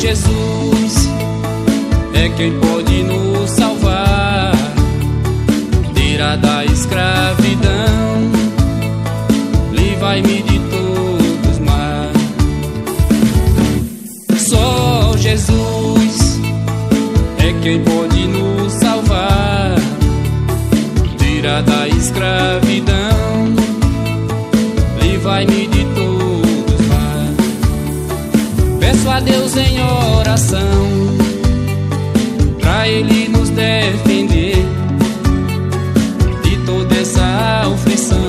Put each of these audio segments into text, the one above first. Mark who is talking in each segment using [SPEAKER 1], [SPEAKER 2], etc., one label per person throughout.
[SPEAKER 1] Jesus é quem pode nos salvar, tirar da escravidão, livrai-me de todos os males. Só Jesus é quem pode nos salvar, tirar da escravidão, livrai-me de todos os males. Peço a Deus em oração pra Ele nos defender de toda essa aflição.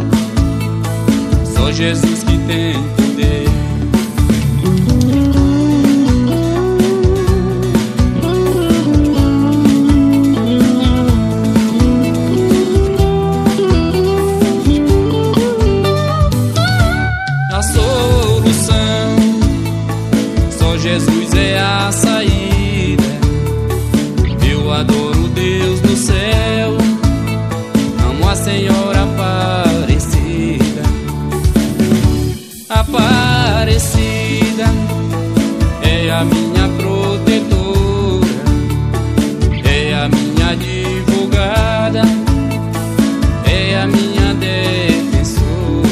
[SPEAKER 1] Só Jesus que tem poder. A solução, só Jesus é a saída. Eu adoro Deus no céu, amo a Senhora Aparecida. Aparecida é a minha protetora, é a minha advogada, é a minha defensora.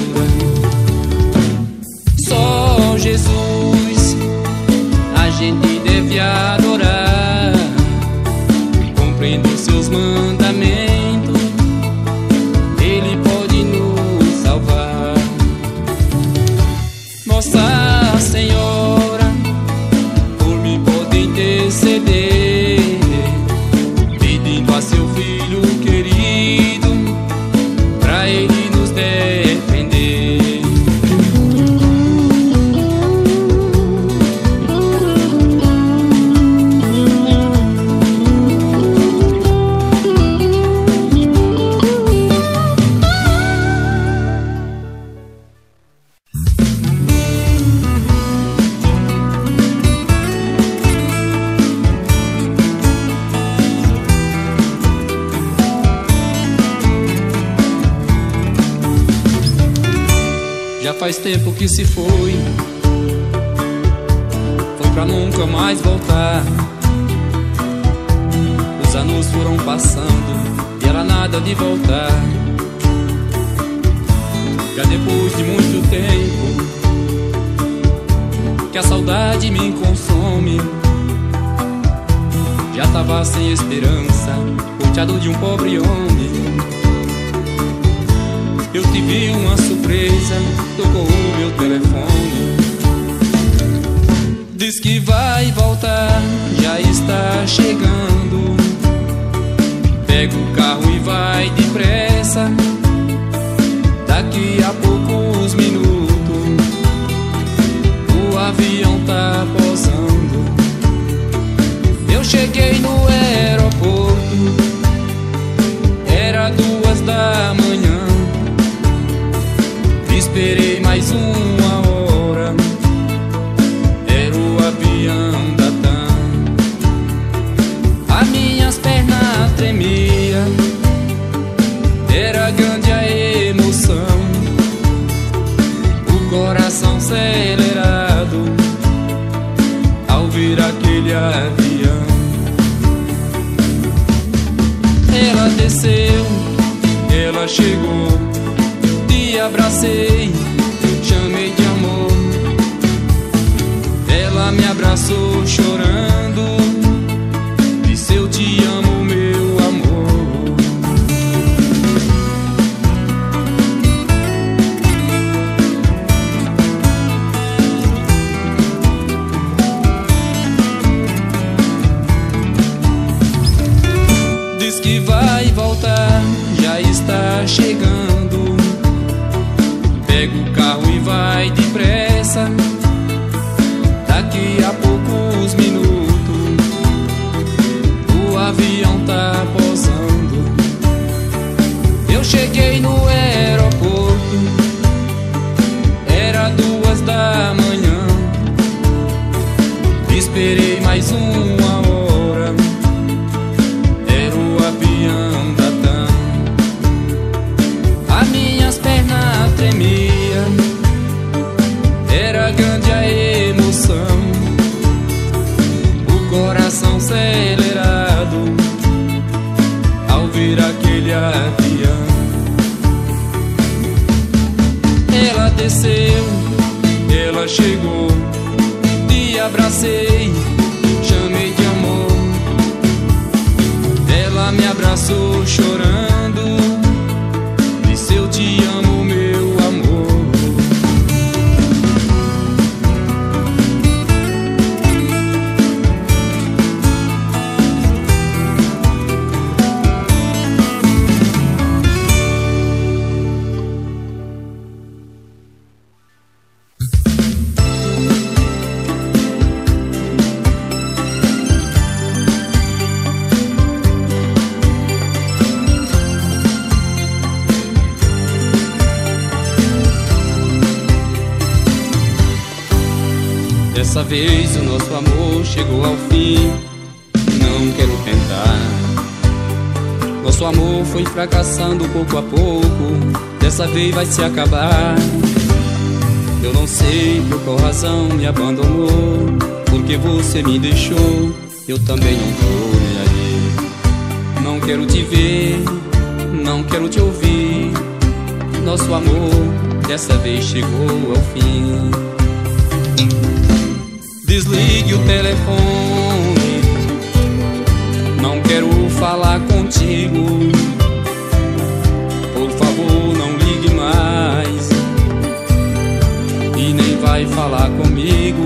[SPEAKER 1] Só Jesus a gente deve adorar, cumprindo seus mandamentos, Ele pode nos salvar. Nossa Senhora, por mim pode interceder, pedindo a seu Filho querido, pra Ele nos defender. Já faz tempo que se foi pra nunca mais voltar. Os anos foram passando e ela nada de voltar. Já depois de muito tempo que a saudade me consome, já tava sem esperança, rodeado de um pobre homem. Eu tive uma surpresa, tocou o meu telefone, diz que vai voltar, já está chegando. Pega o carro e vai depressa, daqui a poucos minutos o avião tá pousando. Eu cheguei no aeroporto, era 2 da manhã. Esperei mais uma hora, era o avião da TAM. As minhas pernas tremiam, era grande a emoção, o coração acelerado ao ver aquele avião. Ela desceu, ela chegou, te abracei, chamei de amor. Ela me abraçou chorando, disse eu te amo, meu amor. Diz que vai voltar, já está chegando. Pega o carro e vai depressa, daqui a poucos minutos o avião tá pousando. Eu cheguei no aeroporto, era 2 da manhã. Esperei mais uma hora, era o avião da TAM. As minhas pernas tremiam, era grande a emoção, chegou. Te abracei, chamei de amor. Ela me abraçou chorando, disse eu te amo, meu amor. Dessa vez o nosso amor chegou ao fim, não quero tentar. Nosso amor foi fracassando pouco a pouco, dessa vez vai se acabar. Eu não sei por qual razão me abandonou, porque você me deixou, eu também não tô nem aí. Não quero te ver, não quero te ouvir. Nosso amor dessa vez chegou ao fim. Desligue o telefone, não quero falar contigo. Por favor, não ligue mais e nem vai falar comigo.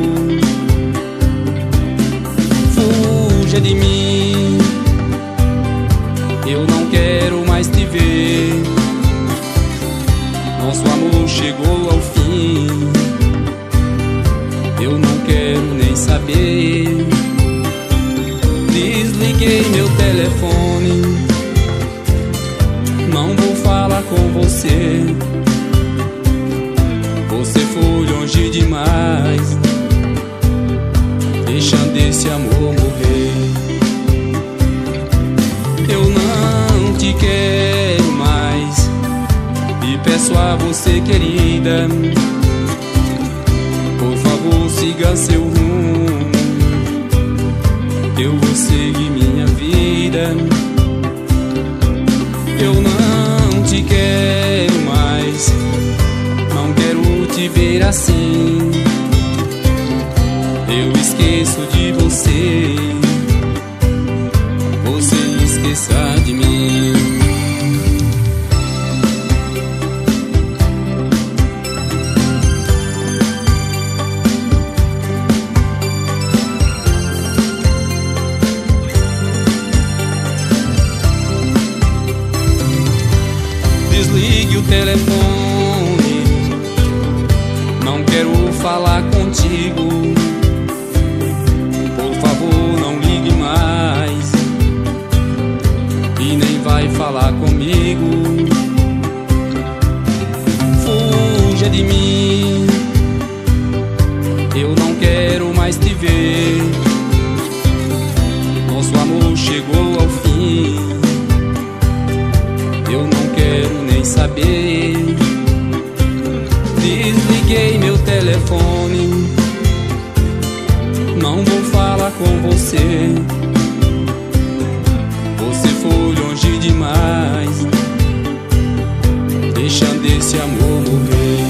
[SPEAKER 1] Fuja de mim, eu não quero mais te ver. Nosso amor chegou ao fim, eu não quero nem saber. Desliguei meu telefone, não vou falar com você. Você foi longe demais, deixando esse amor morrer. Eu não te quero mais e peço a você, querida, por favor, siga seu rumo, eu vou seguir minha vida. Eu não te quero mais, não quero te ver assim. Eu esqueço de você, você esqueça de mim. Desligue o telefone, não quero falar contigo. Por favor, não ligue mais e nem vai falar comigo. Fuja de mim, eu não quero mais te ver. Nosso amor chegou ao fim, eu não quero nem saber. Desliguei meu telefone, não vou falar com você. Você foi longe demais, deixando esse amor morrer.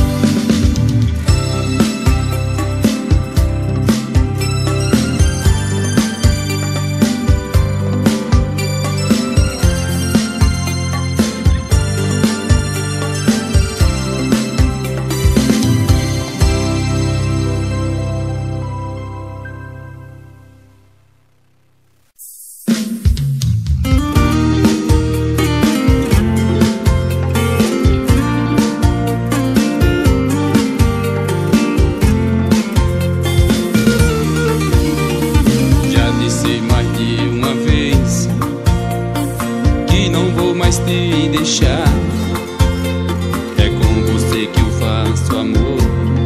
[SPEAKER 1] Te deixar, é com você que eu faço amor,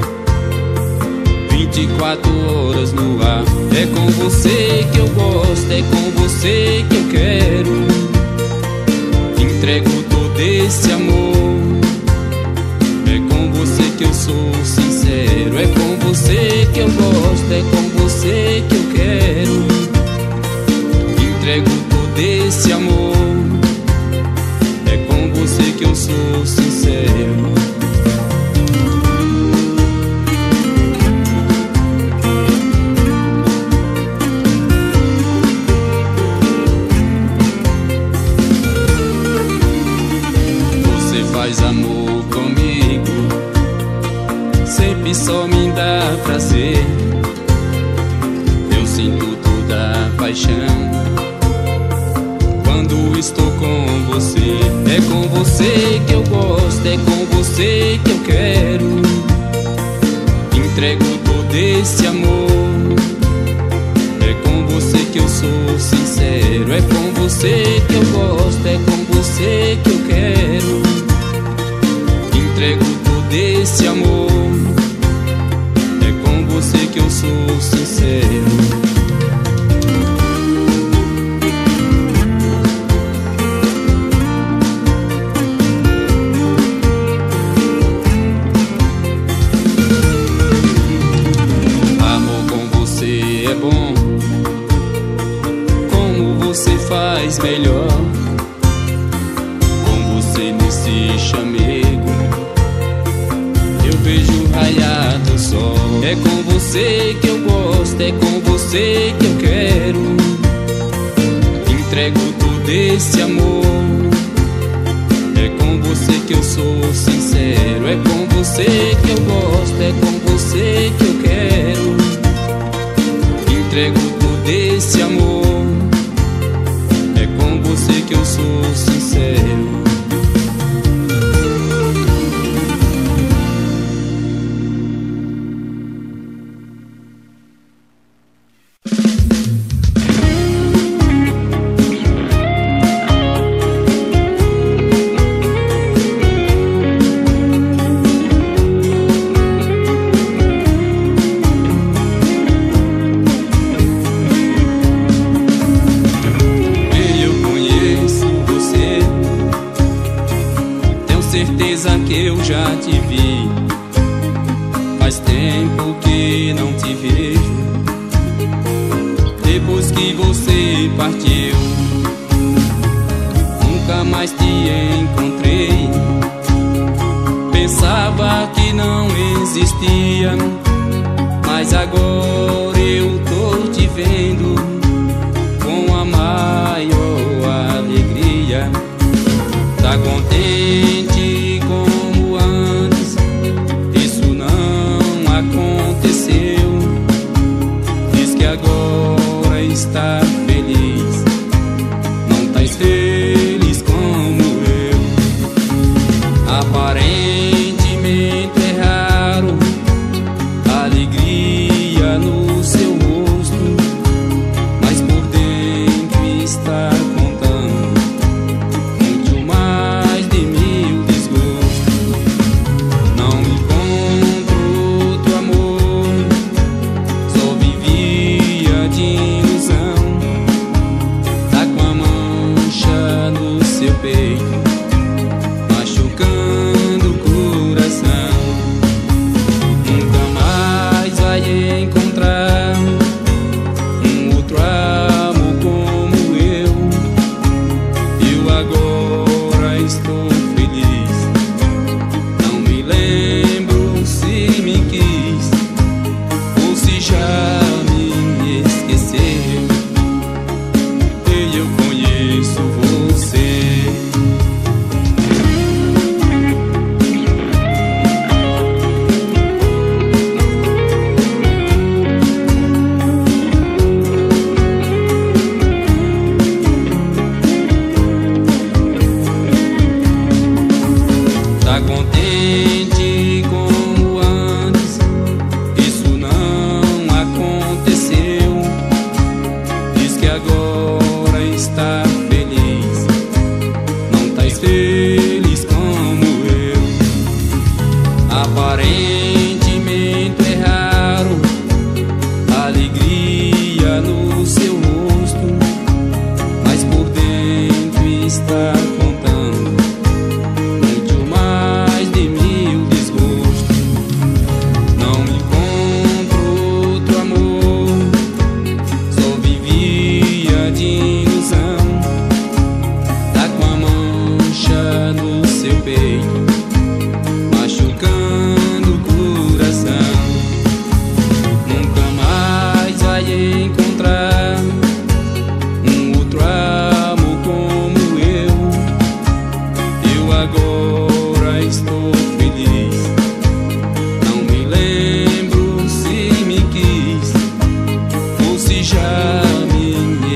[SPEAKER 1] 24 horas no ar. É com você que eu gosto, é com você que eu quero. Entrego todo esse amor, é com você que eu sou sincero. É com você que eu gosto, é com você que eu quero. Entrego todo esse amor, que eu sou sincero. paixão. Quando estou com você, é com você que eu gosto, é com você que eu quero. Entrego todo esse amor, é com você que eu sou sincero. É com você que eu gosto, é com você que eu quero. Entrego todo esse amor, é com você que eu sou sincero. Faz melhor com você nesse chamego. Eu vejo raiar do sol. É com você que eu gosto, é com você que eu quero. Entrego todo esse amor, é com você que eu sou sincero. É com você que eu gosto, é com você que eu quero. Entrego todo esse amor, é com você que eu sou sincero. Certeza que eu já te vi, faz tempo que não te vejo. Depois que você partiu, nunca mais te encontrei. Pensava que não existia, mas agora eu tô te vendo com a maior alegria. Tá contente como antes? Isso não aconteceu. Diz que agora está feliz. Não tá feliz como eu. Aparentemente é raro a alegria no seu rosto, mas por dentro está contando muito mais de mil desgostos. Não encontro outro amor, só vivia de ilusão. Tá com a mancha no seu peito, machucando o coração. Nunca mais vai encontrar um outro amor como eu. Eu agora estou feliz, não me lembro se me quis ou se já me esqueceu. E eu conheço você. Tá contente como antes? Isso não aconteceu. Diz que agora está feliz. Não tá feliz como eu. Aparentemente é raro a alegria no seu rosto, mas por dentro está contando muito mais de mil desgostos. Não encontro outro amor, só vivia de ilusão. Tá com a mancha no seu peito, machucando o coração. Nunca mais vai encontrar um outro amor como eu. Eu agora estou feliz, não me lembro se me quis ou se já me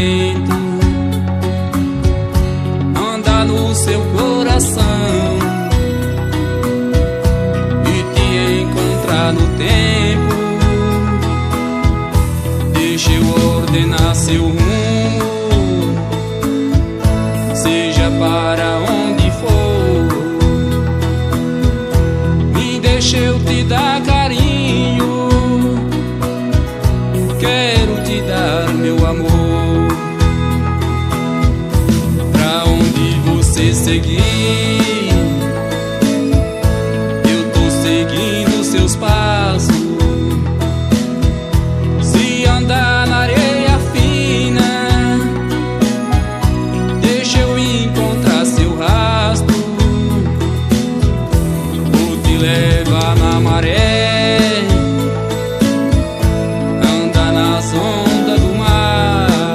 [SPEAKER 1] sentimento anda no seu coração e te encontrar no tempo. Deixa eu ordenar seu rumo, seja para onde for. Me deixa eu te dar carinho, quero te dar meu amor. Pra onde você seguir, eu tô seguindo seus passos. Se andar na areia fina, deixa eu encontrar seu rastro. Vou te levar na maré, anda nas ondas do mar.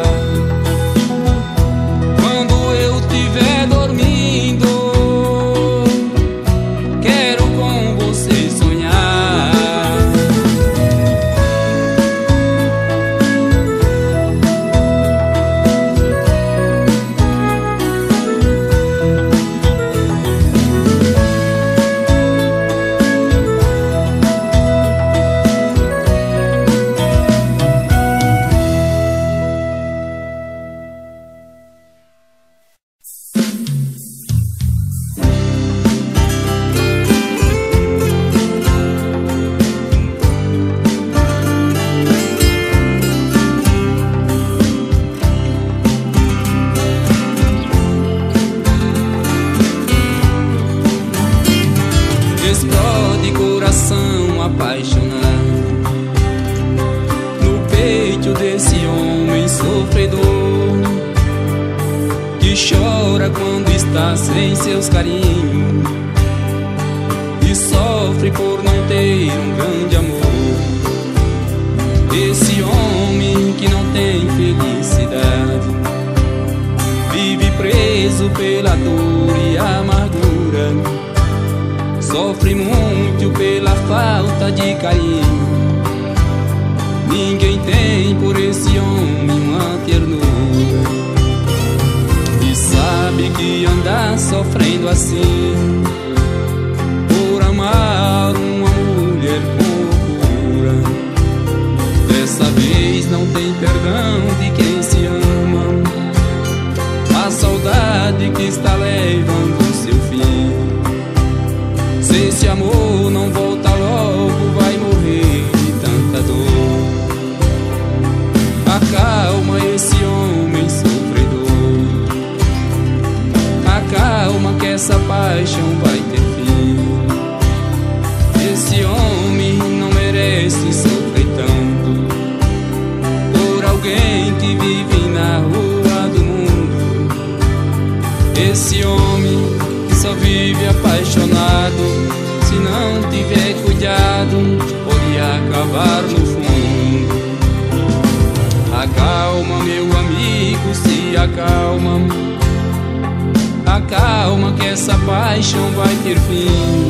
[SPEAKER 1] Quando eu estiver dormindo, quero com você sonhar. Explode coração apaixonado no peito desse homem sofredor, que chora quando está sem seus carinhos e sofre por não ter um grande amor. Esse homem que não tem felicidade vive preso pela dor e amargura, sofre muito pela falta de carinho. Ninguém tem por esse homem uma ternura, e sabe que anda sofrendo assim por amar uma mulher pura. Dessa vez não tem perdão de quem se ama, a saudade que está levando seu fim. Se esse amor não volta logo, vai morrer de tanta dor. Acalma esse homem sofredor, acalma que essa paixão vai ter fim. Esse homem não merece sofrer tanto por alguém que vive na rua do mundo. Esse homem só vive apaixonado, se não tiver cuidado, pode acabar no fundo. Acalma, meu amigo, se acalma, acalma que essa paixão vai ter fim.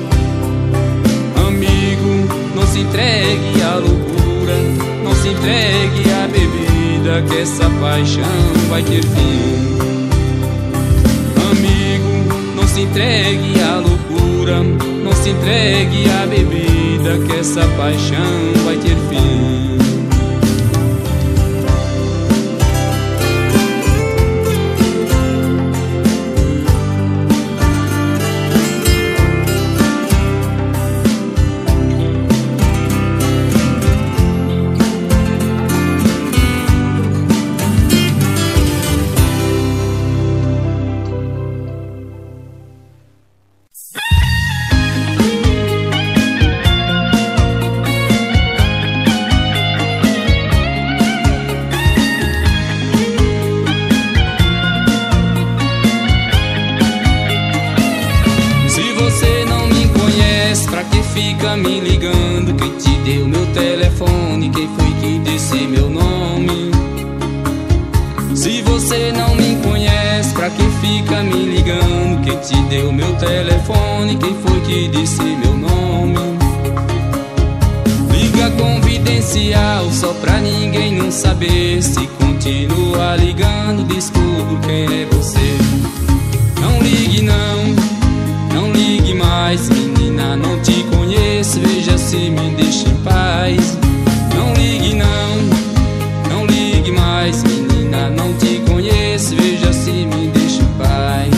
[SPEAKER 1] Amigo, não se entregue à loucura, não se entregue à bebida, que essa paixão vai ter fim. Não se entregue à loucura, não se entregue à bebida, que essa paixão vai ter fim. Fica me ligando, quem te deu meu telefone, quem foi que disse meu nome? Se você não me conhece, pra que fica me ligando? Quem te deu meu telefone, quem foi que disse meu nome? Liga Liga confidencial só pra ninguém não saber. Se continua ligando, descubro quem é você. Não ligue não, não ligue mais, menina, não te conheço, veja se me deixa em paz. Não ligue não, não ligue mais, menina, não te conheço, veja se me deixa em paz.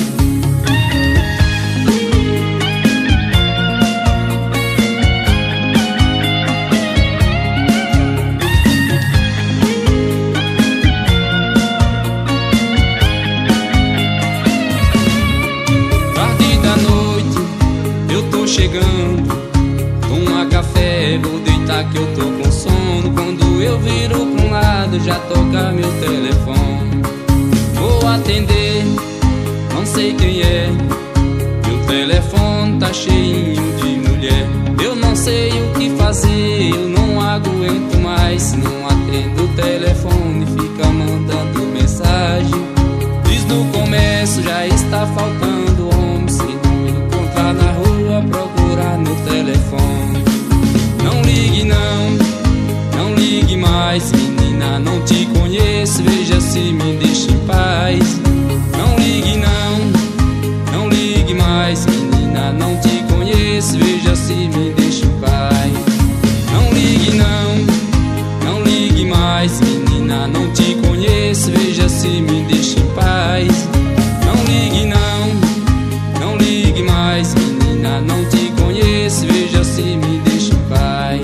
[SPEAKER 1] Chegando, toma café, vou deitar que eu tô com sono. Quando eu viro pra um lado já toca meu telefone. Vou atender, não sei quem é, meu telefone tá cheinho de mulher. Eu não sei o que fazer, eu não aguento mais. Se não atendo o telefone, fica mandando mensagem. Diz no comércio, já está faltando homem. Se não me encontrar na rua, procurar no telefone. Não ligue não, não ligue mais, menina, não te conheço, veja se me deixa em paz. Não ligue não, não ligue mais, menina, não te conheço, veja se me deixa em paz. Não ligue não, não ligue mais, menina, não te conheço, veja se me deixa em paz. Não ligue não, não ligue mais, menina, não te conheço, veja se me deixa em paz.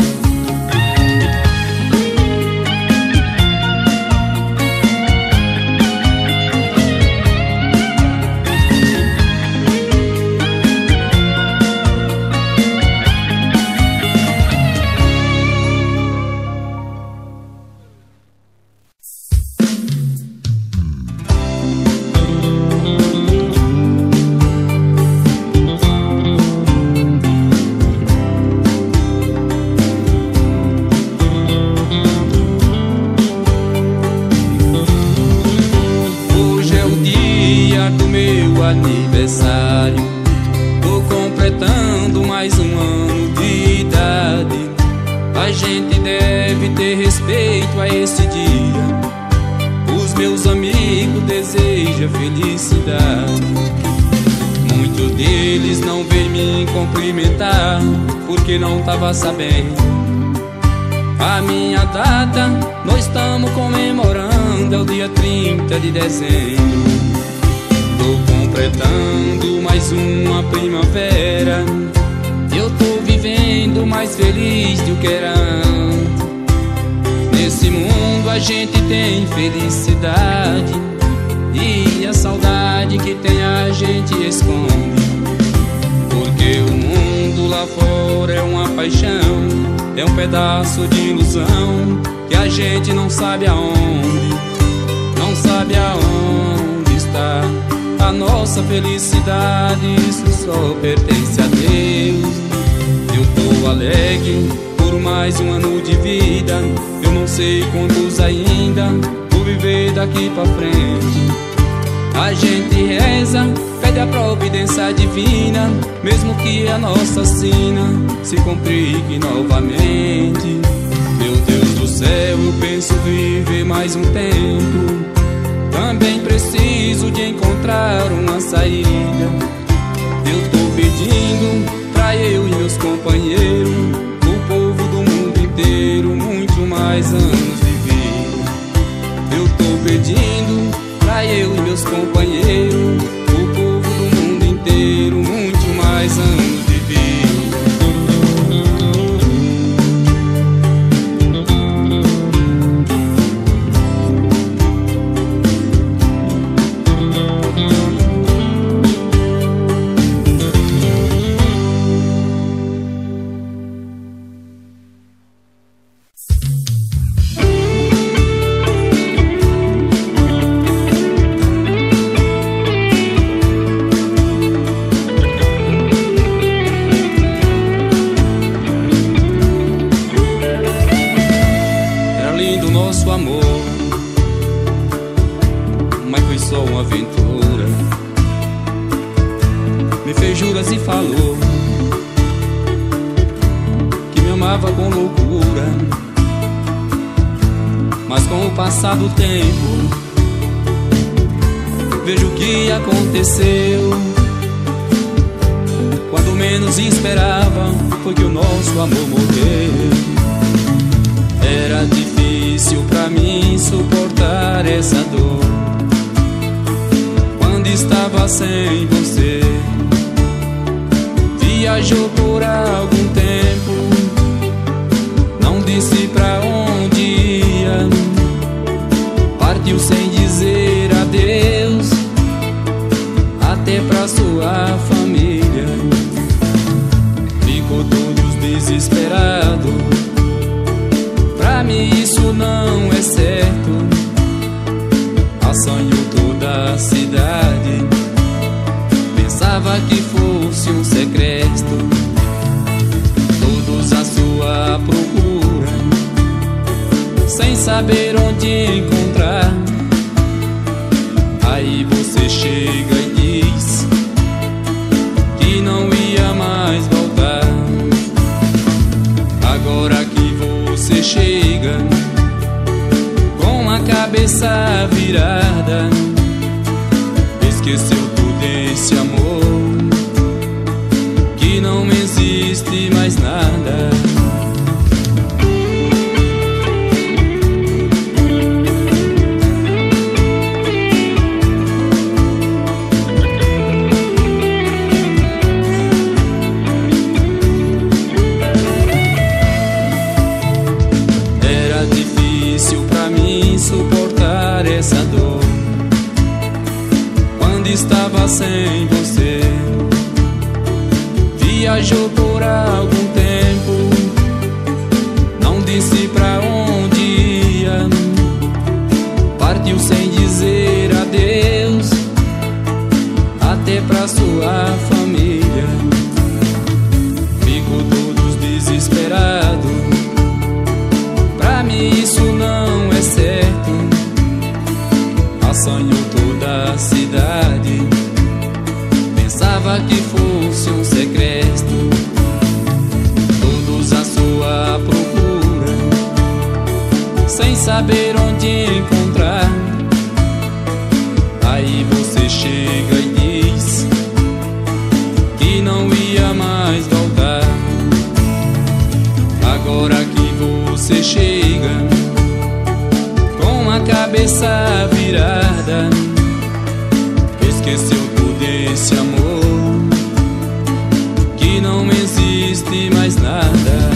[SPEAKER 1] Aniversário, tô completando mais um ano de idade. A gente deve ter respeito a esse dia. Os meus amigos desejam felicidade. Muitos deles não vêm me cumprimentar porque não tava sabendo a minha data. Nós estamos comemorando, é o dia 30 de dezembro. Tô completando mais uma primavera. Eu tô vivendo mais feliz do que era antes. Nesse mundo a gente tem felicidade, e a saudade que tem a gente esconde. Porque o mundo lá fora é uma paixão, é um pedaço de ilusão que a gente não sabe aonde, não sabe aonde está. A nossa felicidade, isso só pertence a Deus. Eu tô alegre por mais um ano de vida. Eu não sei quantos ainda vou viver daqui pra frente. A gente reza, pede a providência divina, mesmo que a nossa sina se complique novamente. Meu Deus do céu, eu penso viver mais um tempo. Também preciso de encontrar uma saída. Eu tô pedindo pra eu e meus companheiros, o povo do mundo inteiro, muito mais anos de vida. Eu tô pedindo pra eu e meus companheiros, o povo do mundo inteiro, muito mais anos de vida. E falou que me amava com loucura. loucura. Mas com o passar do tempo, vejo o que aconteceu. Quando menos esperava, foi que o nosso amor morreu. Era difícil pra mim suportar essa dor quando estava sem você. Viajou por algum tempo, não disse pra onde ia, partiu sem dizer adeus, até pra sua família. Ficou todos desesperados, pra mim isso não é certo. Assanhou toda a cidade, pensava que fosse um sequestro. Todos à sua procura, sem saber onde encontrar. Aí você chega e diz que não ia mais voltar. Agora que você chega com a cabeça virada, esqueceu todo esse amor, que não existe mais nada. Era difícil pra mim suportar essa dor quando estava sem você. Viajou por algum tempo, não disse pra onde ia, partiu sem dizer adeus, até pra sua família. Ficou todos desesperados, pra mim isso não é certo. Assanhou toda a cidade, pensava que fosse um sequestro. Todos à sua procura, sem saber onde encontrar. Aí você chega e diz que não ia mais voltar. Agora que você chega com a cabeça virada, esqueceu todo esse amor, que não existe mais nada.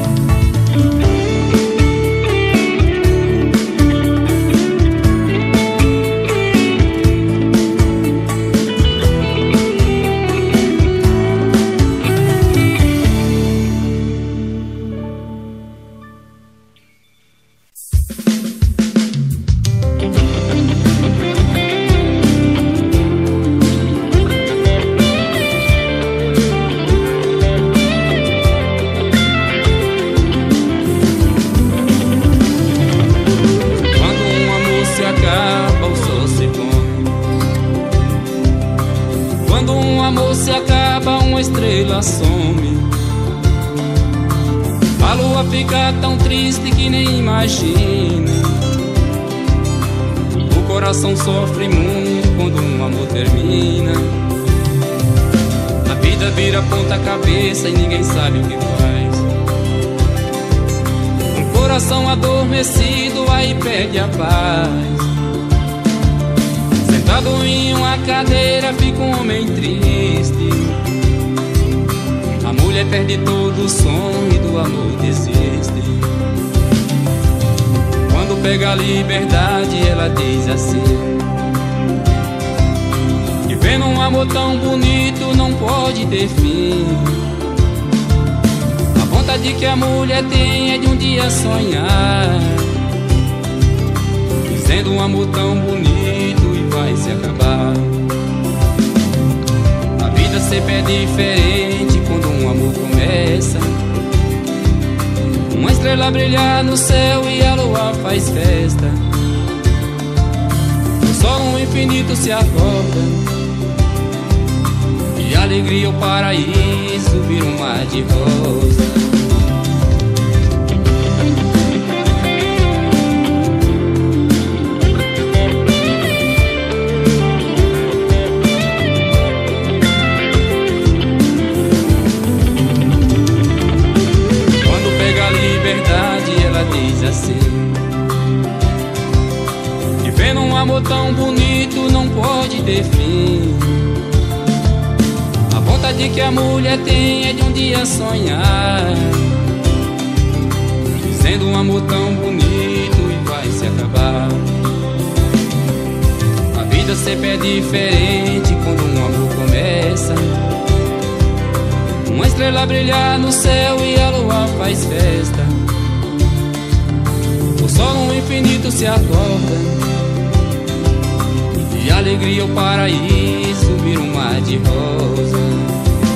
[SPEAKER 1] Quando um amor se acaba, uma estrela some. A lua fica tão triste que nem imagina. O coração sofre muito quando um amor termina. A vida vira ponta cabeça e ninguém sabe o que faz. Um coração adormecido aí perde a paz. Sentado em uma cadeira fica um homem triste. A mulher perde todo o sonho e do amor desiste. Quando pega a liberdade ela diz assim: que vendo um amor tão bonito não pode ter fim. A vontade que a mulher tem é de um dia sonhar, dizendo um amor tão bonito e vai se acabar. A vida sempre é diferente quando um amor começa. Uma estrela brilha no céu e a lua faz festa. O sol no infinito se acorda e a alegria, o paraíso vira um mar de rosa. amor tão bonito não pode ter fim. A vontade que a mulher tem é de um dia sonhar, dizendo um amor tão bonito e vai se acabar. A vida sempre é diferente quando um amor começa. Uma estrela brilha no céu e a lua faz festa. O sol no infinito se acorda, e a alegria o paraíso vira um mar de rosa.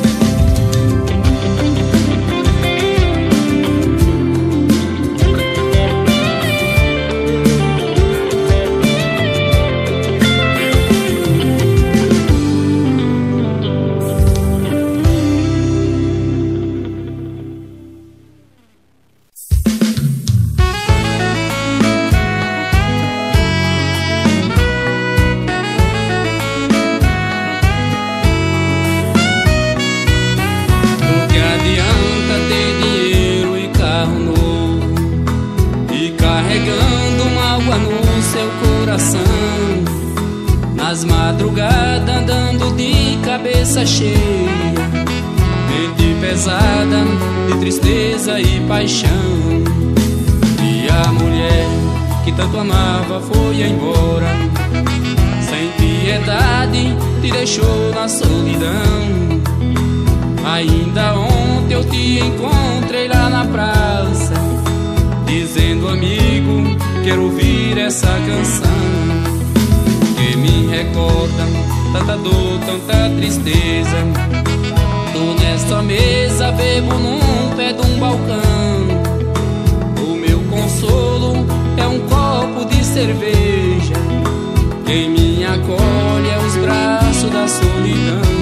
[SPEAKER 1] Nas madrugadas andando de cabeça cheia, mente pesada de tristeza e paixão. E a mulher que tanto amava foi embora, sem piedade te deixou na solidão. Ainda ontem eu te encontrei lá na praça, dizendo amigo, quero ouvir essa canção que me recorda tanta dor, tanta tristeza. Tô nessa mesa, bebo num pé de um balcão. O meu consolo é um copo de cerveja. Quem me acolhe é os braços da solidão.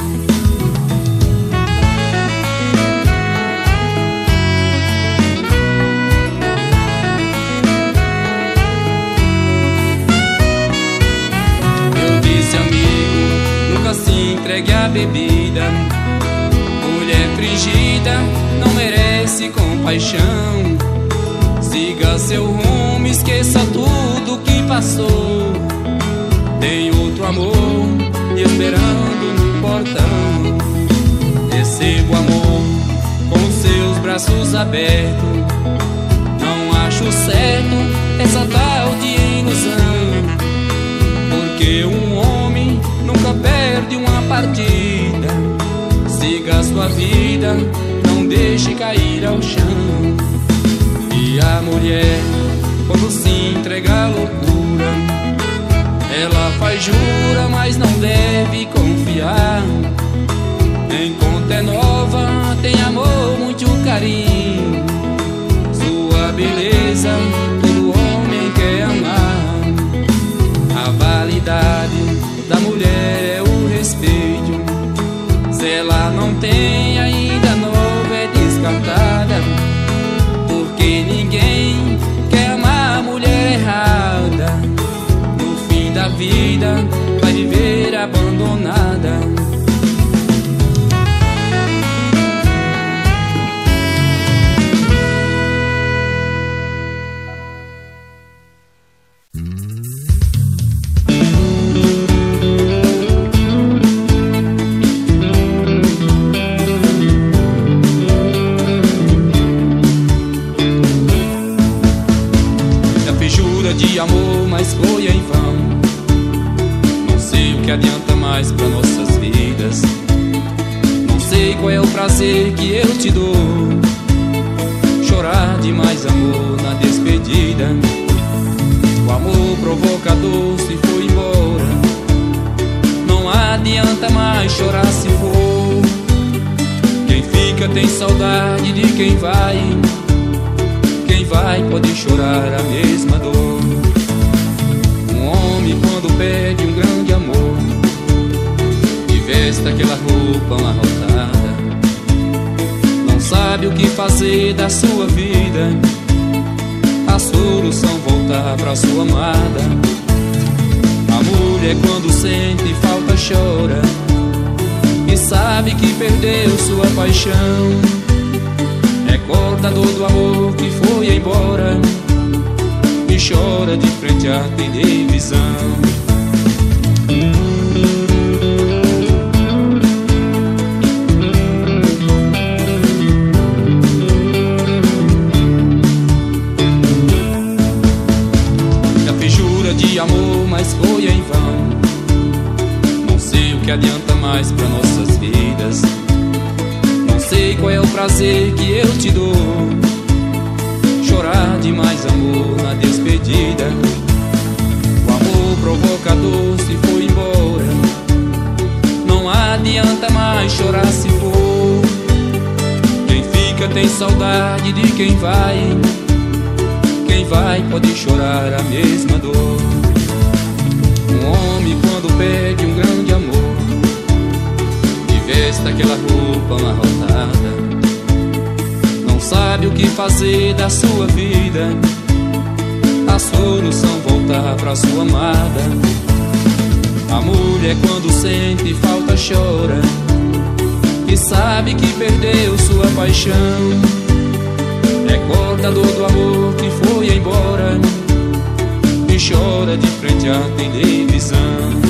[SPEAKER 1] Se entregue à bebida, mulher fingida não merece compaixão. Siga seu rumo, esqueça tudo que passou. Tem outro amor esperando no portão. Receba o amor com seus braços abertos. Não acho certo essa tal de ilusão, porque um homem nunca perde uma partida. Siga a sua vida, não deixe cair ao chão. E a mulher, quando se entrega à loucura, ela faz jura, mas não deve confiar. Enquanto é nova, tem amor, muito carinho. Sua beleza, todo homem quer amar. A validade da mulher é o respeito. Se ela não tem, ainda nova é descartada, porque ninguém quer amar a mulher errada. No fim da vida vai viver abandonada. De amor, mas foi em vão. Não sei o que adianta mais para nossas vidas. Não sei qual é o prazer que eu te dou. Chorar demais amor na despedida. O amor provocador se foi embora. Não adianta mais chorar se for. Quem fica tem saudade de quem vai. Quem vai pode chorar a mesma dor. Um homem quando perde um grande amor e veste aquela roupa amarrotada, não sabe o que fazer da sua vida. A solução voltar pra sua amada. A mulher quando sente falta chora e sabe que perdeu sua paixão. Recorda a dor do amor que foi embora e chora de frente à televisão. Já fez jura de amor, mas foi em vão. Não sei o que adianta mais pra nossas vidas. Não sei qual é o prazer que eu te dou. Chorar de mais amor na despedida. O amor provocador se foi embora. Não adianta mais chorar se for. Quem fica tem saudade de quem vai. Quem vai pode chorar a mesma dor. Um homem quando perde um grande amor e veste aquela roupa amarrotada, não sabe o que fazer da sua vida. A solução voltar pra sua amada. A mulher quando sente falta chora, e sabe que perdeu sua paixão. Recorda a dor do amor que foi embora e chora de frente à televisão.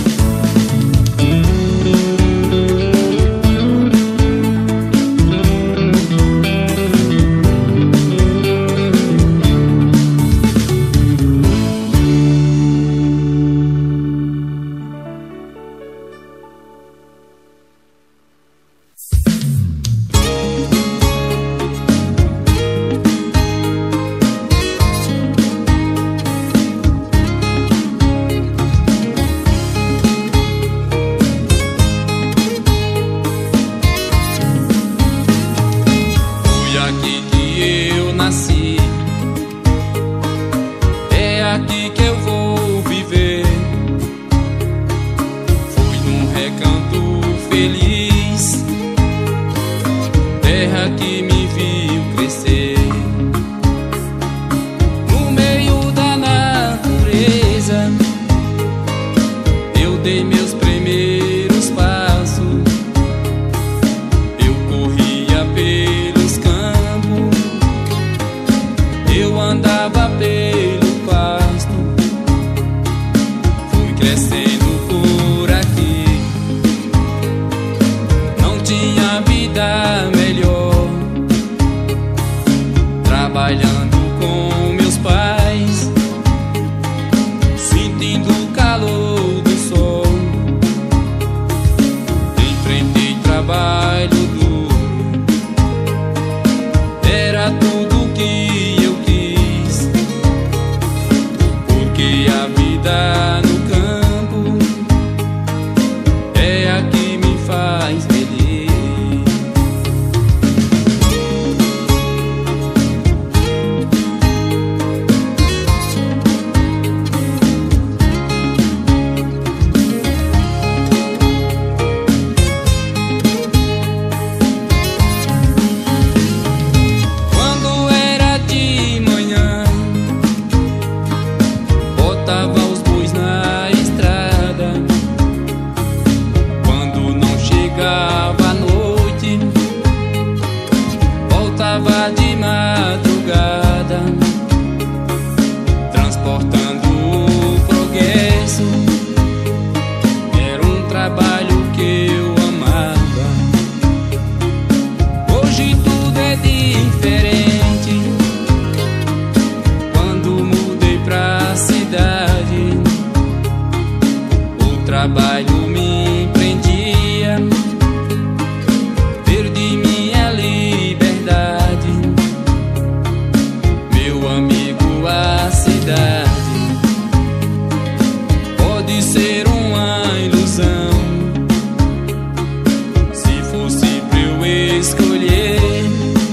[SPEAKER 2] trabalho me prendia, perdi minha liberdade. Meu amigo, a cidade pode ser uma ilusão. Se fosse pra eu escolher,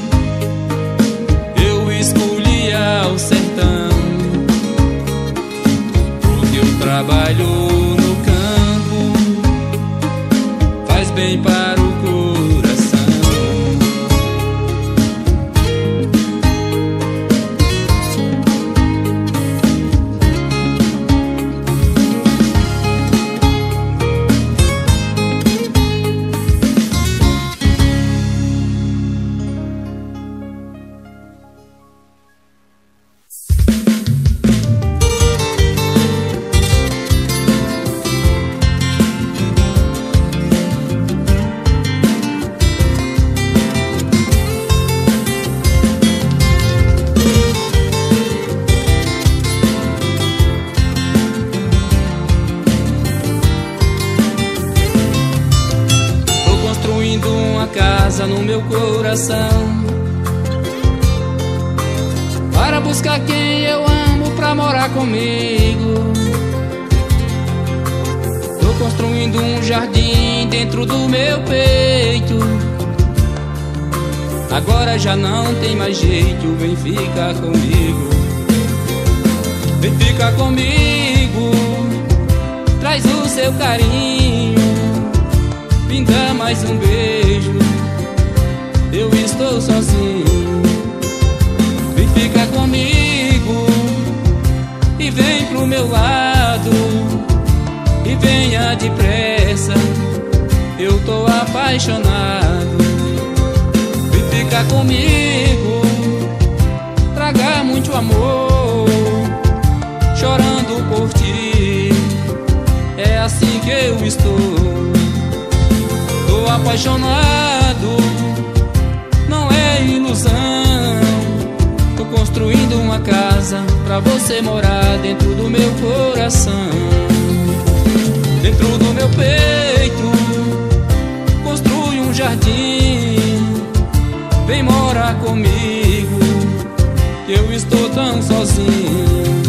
[SPEAKER 2] eu escolhia o sertão, porque eu trabalho no campo
[SPEAKER 1] casa no meu coração, para buscar quem eu amo pra morar comigo. Tô construindo um jardim dentro do meu peito. Agora já não tem mais jeito, vem ficar comigo. Vem ficar comigo, traz o seu carinho, me dá mais um beijo, eu estou sozinho. Vem ficar comigo e vem pro meu lado, e venha depressa, eu tô apaixonado. Vem ficar comigo, traga muito amor, chorando por ti, é assim que eu estou. Tô apaixonado, não é ilusão. Tô construindo uma casa pra você morar dentro do meu coração. Dentro do meu peito, construi um jardim, vem morar comigo, que eu estou tão sozinho.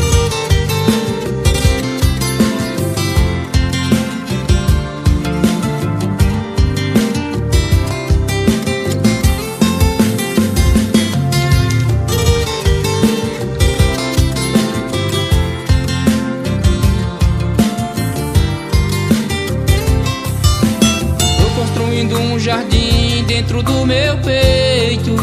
[SPEAKER 1] Construindo um jardim dentro do meu peito.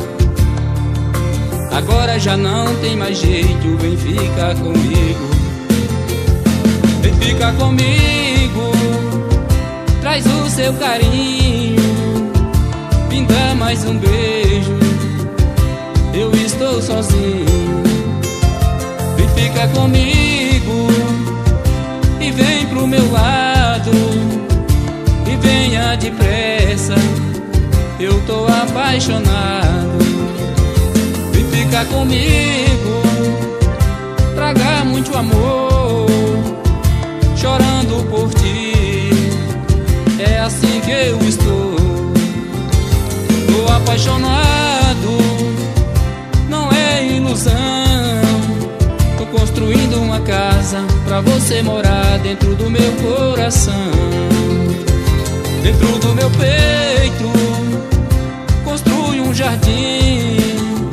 [SPEAKER 1] Agora já não tem mais jeito, vem ficar comigo. Vem ficar comigo, traz o seu carinho, me dá mais um beijo, eu estou sozinho. Vem ficar comigo e vem pro meu lado, e venha depressa, eu tô apaixonado. Vem ficar comigo, traga muito amor, chorando por ti, é assim que eu estou. Tô apaixonado, não é ilusão. Tô construindo uma casa pra você morar dentro do meu coração. Dentro do meu peito, construi um jardim,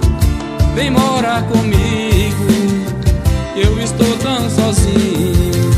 [SPEAKER 1] vem morar comigo, eu estou tão sozinho.